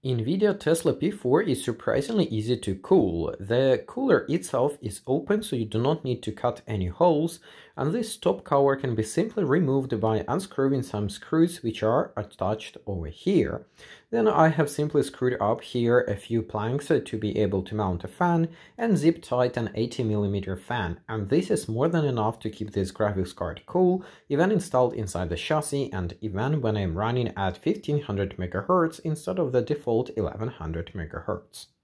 Nvidia Tesla P4 is surprisingly easy to cool. The cooler itself is open, so you do not need to cut any holes, and this top cover can be simply removed by unscrewing some screws which are attached over here. Then I have simply screwed up here a few planks to be able to mount a fan and zip tight an 80mm fan, and this is more than enough to keep this graphics card cool, even installed inside the chassis and even when I'm running at 1500 MHz instead of the default 1100 MHz.